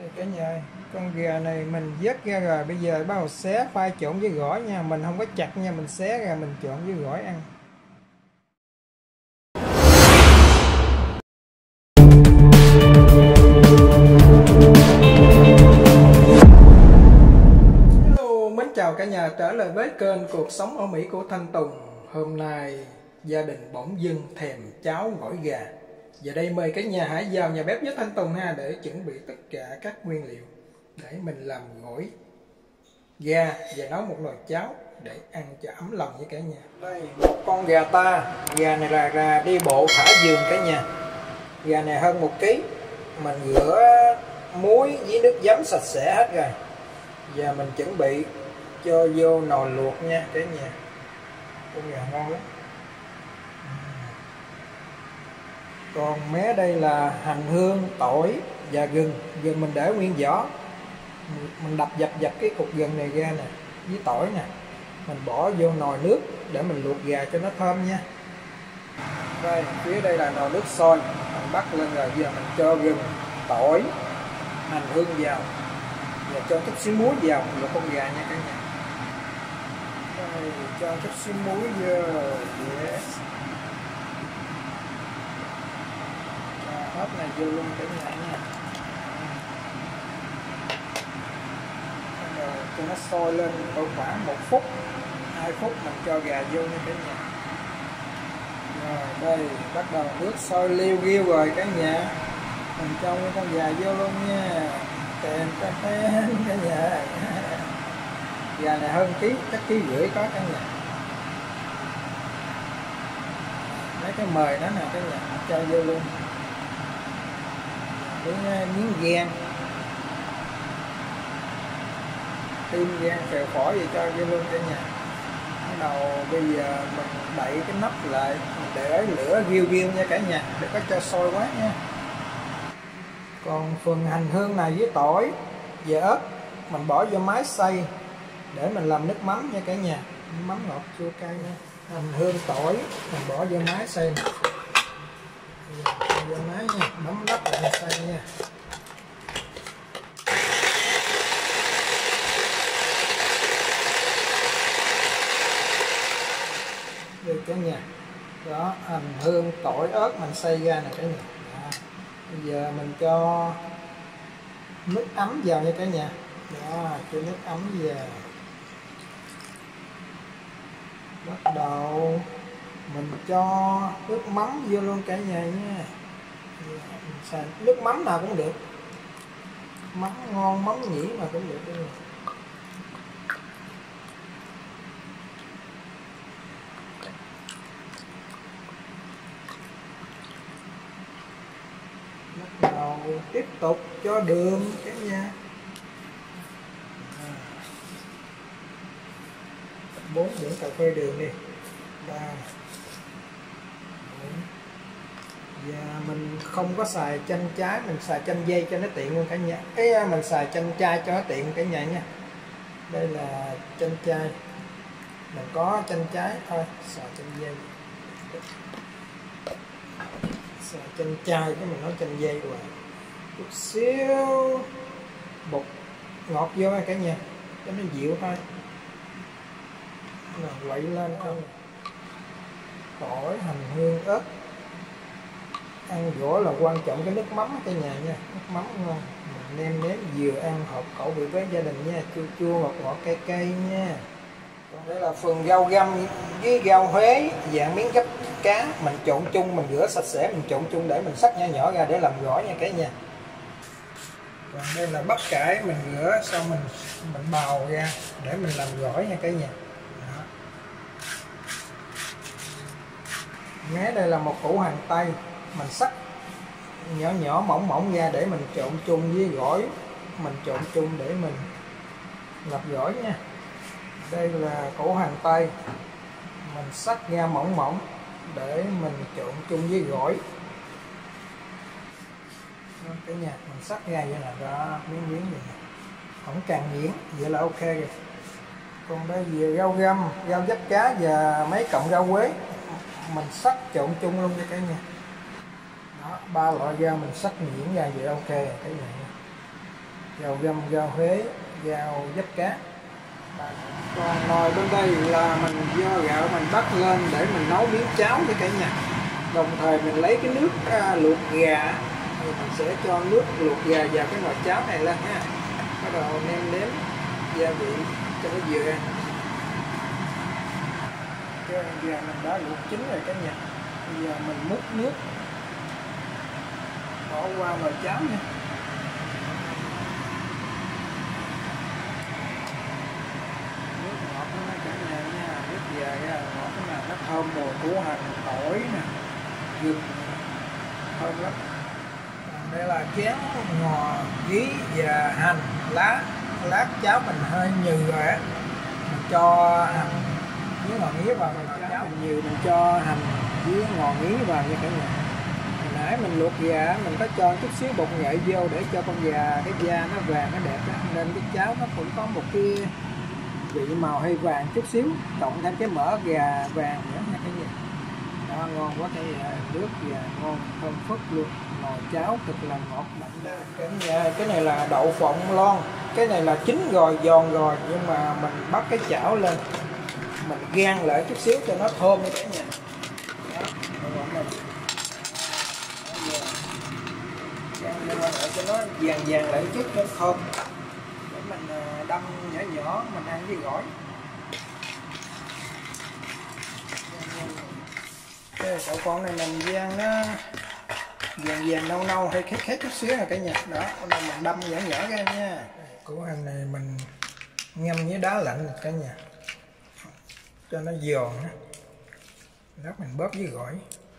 Cả nhà ơi, con gà này mình vớt ra rồi, bây giờ bắt đầu xé pha trộn với gỏi nha, mình không có chặt nha, mình xé ra mình trộn với gỏi ăn. Hello, mến chào cả nhà trở lại với kênh Cuộc Sống ở Mỹ của Thanh Tùng. Hôm nay gia đình bỗng dưng thèm cháo gỏi gà. Giờ đây mời cả nhà hãy vào nhà bếp với Thanh Tùng ha, để chuẩn bị tất cả các nguyên liệu để mình làm gỏi gà và nấu một nồi cháo để ăn cho ấm lòng với cả nhà. Đây, một con gà ta, gà này là gà đi bộ thả vườn cả nhà. Gà này hơn 1 kg, mình rửa muối với nước giấm sạch sẽ hết rồi. Giờ mình chuẩn bị cho vô nồi luộc nha cả nhà. Con gà ngon lắm. Còn mé đây là hành hương, tỏi và gừng. Gừng mình để nguyên vỏ. Mình đập dập cái cục gừng này ra nè, với tỏi nè. Mình bỏ vô nồi nước để mình luộc gà cho nó thơm nha. Đây, phía đây là nồi nước sôi. Mình bắt lên rồi, giờ mình cho gừng, tỏi, hành hương vào. Và cho chút xíu muối vào luộc con gà nha cả nhà. Đây, cho chút xíu muối vô. Yes. Cho hết này vô luôn cả nhà nha. Rồi cho nó sôi lên khoảng 1 phút, 2 phút mình cho gà vô nha cả nhà. Rồi đây, bắt đầu nước sôi liu riu rồi cả nhà. Mình cho con gà vô luôn nha. Tên cả nhà. Gà này hơn ký, chắc 1,5 kg có cả nhà. Lấy cái mời đó nè cả nhà, cho vô luôn. Miếng gan, tim gan, phèo phổi gì cho vô luôn cả nhà. Bắt đầu bây giờ mình đậy cái nắp lại, mình để lửa riu riu nha cả nhà, đừng có cho sôi quá nha. Còn phần hành hương này với tỏi và ớt mình bỏ vô máy xay để mình làm nước mắm nha cả nhà. Mắm ngọt chua cay nha. Hành hương, tỏi mình bỏ vô máy xay nè. Vô máy nha, bấm nắp lại xay nha. Được cả nhà. Đó, hành hương, tỏi, ớt mình xay ra nè cả nhà. Đó. Bây giờ mình cho nước ấm vào nha cả nhà. Đó, cho nước ấm vào. Bắt đầu mình cho nước mắm vô luôn cả nhà nha. Mình xài nước mắm nào cũng được, mắm ngon, mắm nhĩ mà cũng được. Bắt đầu tiếp tục cho đường cả nhà. 4 muỗng cà phê đường đi. 3. Và mình không có xài chanh trái, mình xài chanh dây cho nó tiện luôn cả nhà. Mình xài chanh chai cho nó tiện cả nhà nha. Đây là chanh chai, mình có chanh trái thôi, xài chanh dây. Xài chanh chai cái mình nói chanh dây rồi. Chút xíu bột ngọt vô nha cả nhà, cho nó dịu thôi. Quậy lên ăn. Tỏi, hành hương, ớt. Ăn gỏi là quan trọng cái nước mắm cả nhà nha, nước mắm ngon. Mình nêm nếm vừa ăn hợp khẩu vị với gia đình nha, chua chua ngọt ngọt cay cay nha. Còn đây là phần rau găm với rau Huế dạng miếng gấp cá, mình trộn chung, mình rửa sạch sẽ, mình trộn chung để mình xắt nhỏ nhỏ ra để làm gỏi nha cả nhà. Còn đây là bắp cải, mình rửa xong mình bào ra để mình làm gỏi nha cả nhà. Đó. Mé đây là một củ hành tây, mình xắt nhỏ nhỏ mỏng mỏng ra để mình trộn chung với gỏi, mình trộn chung để mình làm gỏi nha. Đây là củ hành tây, mình xắt ra mỏng mỏng để mình trộn chung với gỏi. Đó, cả nhà mình xắt ra vậy là đó, miếng miếng vậy nè, không càng nhuyễn, vậy là ok rồi. Còn đây về rau găm, rau diếp cá và mấy cọng rau quế mình xắt trộn chung luôn cho cả nhà. Đó, 3 loại rau mình xắt nhuyễn ra vậy ok rồi cả nhà. Gạo găm, gạo Huế, gạo dấp cá. Còn nồi bên đây là mình do gạo mình bắt lên để mình nấu miếng cháo với cả nhà. Đồng thời mình lấy cái nước luộc gà, thì mình sẽ cho nước luộc gà vào cái nồi cháo này lên ha. Bắt đầu nêm nếm gia vị cho nó vừa ăn. Cái gà mình đã luộc chín rồi cả nhà. Bây giờ mình múc nước bỏ qua nồi cháo nha. Nước ngọt nó cả nhà nha, nước gà ra ngọt nè, nó thơm mùi củ hành, tỏi nè, gừng, thơm lắm. Đây là chén ngò, gí và hành, lá. Lát cháo mình hơi nhừ rồi á, mình cho hành với ngò nghía vào. Mình cháo mình nhừ, mình cho hành với ngò nghía vào nha cả nhà. Hồi nãy mình luộc gà mình có cho chút xíu bột nghệ vô để cho con gà cái da nó vàng nó đẹp á, nên cái cháo nó cũng có một cái vị màu hơi vàng chút xíu, cộng thêm cái mỡ gà vàng nữa nha cả nhà. Đó, ngon quá cả nhà, nước gà ngon thơm phức luôn, nồi cháo thật là ngọt đậm đà. Cái này là đậu phộng lon, cái này là chín rồi, giòn rồi, nhưng mà mình bắt cái chảo lên mình rang lại chút xíu cho nó thơm nha cả nhà. Đó, mình rang lên lại cho nó vàng vàng lại chút cho nó thơm, để mình đâm nhỏ nhỏ mình ăn với gỏi. Cái đậu phộng này mình rang nó vàng vàng nâu nâu hay khét khét chút xíu nè cả nhà. Đó, mình đâm nhỏ nhỏ ra nha. Củ hành này mình ngâm với đá lạnh cả nhà cho nó giòn. Lát mình bóp với gỏi.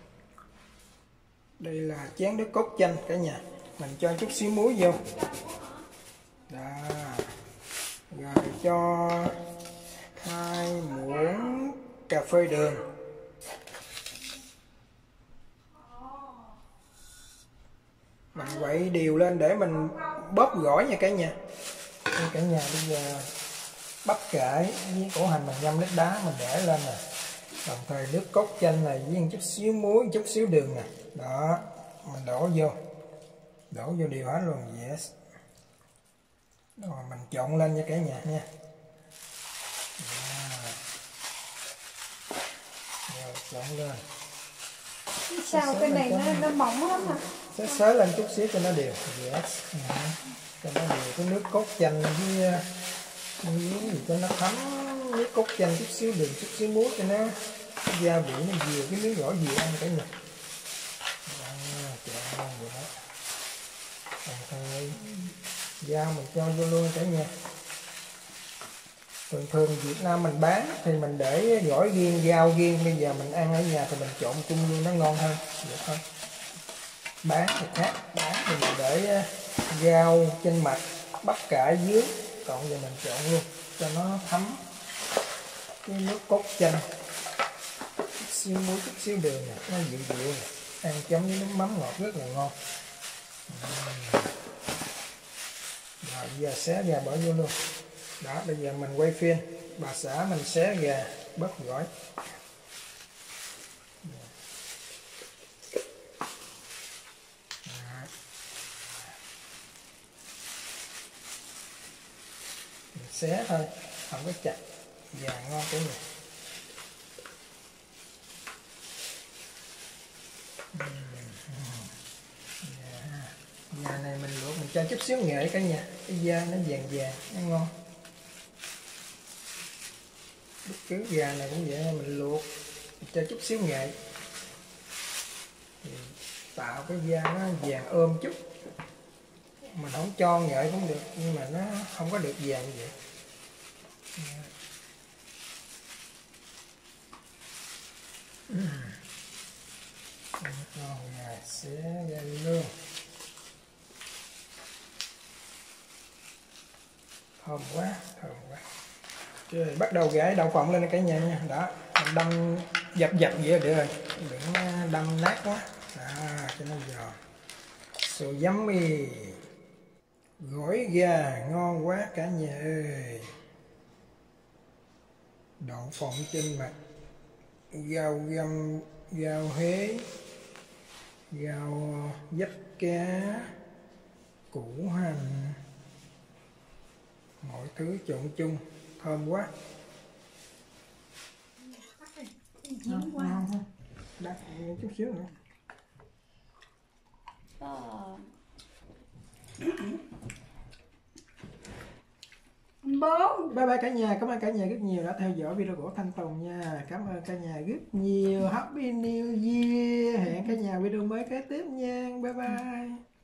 Đây là chén nước cốt chanh cả nhà, mình cho chút xíu muối vô. Đó, rồi cho 2 muỗng cà phê đường. Mình quậy đều lên để mình bóp gỏi nha cả nhà. Đây cả nhà, bây giờ bắp cải với củ hành mình ngâm nước đá mình để lên nè. Đồng thời nước cốt chanh này với một chút xíu muối, chút xíu đường nè. Đó, mình đổ vô đều hết luôn. Yes. Rồi mình trộn lên nha cả nhà nha. Rồi trộn lên. Sao cái này nó mỏng lắm hả? Xới lên chút xíu cho nó đều. Yes. Cho nó đều cái nước cốt chanh với miếng gì cho nó thấm, nước cốt chanh chút xíu đường, chút xíu muối cho nó gia vị nó vừa, cái miếng gỏi vừa ăn cả nhà. Trộn lên vậy đó. Đồng thời dao mình cho vô luôn cả nhà. Thường Việt Nam mình bán thì mình để gỏi riêng, rau riêng, bây giờ mình ăn ở nhà thì mình trộn chung luôn nó ngon hơn. Vậy thôi. Bán thì khác, bán thì mình để rau trên mặt, bắp cải dưới, còn giờ mình trộn luôn cho nó thấm cái nước cốt chanh, chút xíu muối, chút xíu đường nè, nó dịu dịu nè, ăn chấm với nước mắm ngọt rất là ngon. Rồi giờ xé gà bỏ vô luôn. Đó, bây giờ mình quay phim bà xã mình xé gà bớt gỏi. Mình xé thôi, không có chặt, vàng ngon cái này. Gà này mình luộc mình cho chút xíu nghệ cả nhà, cái da nó vàng vàng, nó ngon. Bất cứ gà này cũng vậy, mình luộc mình cho chút xíu nghệ thì tạo cái da nó vàng ôm chút. Mình không cho nghệ cũng được, nhưng mà nó không có được vàng như vậy. Con gà xé ra luôn. Thơm quá, thơm quá. Rồi bắt đầu gãi đậu phộng lên cả nhà nha. Đó, mình đâm dập dập vậy là được rồi, đừng đâm nát quá. Đó, cho nó giòn. So yummy. Gỏi gà ngon quá cả nhà ơi. Đậu phộng trên mặt, rau găm, rau Huế, rau dấp cá, củ hành, thứ trộn chung, thơm quá. Chín quá. Đặt chút xíu nữa. Bố. Bye bye cả nhà, cảm ơn cả nhà rất nhiều đã theo dõi video của Thanh Tùng nha. Cảm ơn cả nhà rất nhiều. Happy New Year. Hẹn cả nhà video mới kế tiếp nha. Bye bye.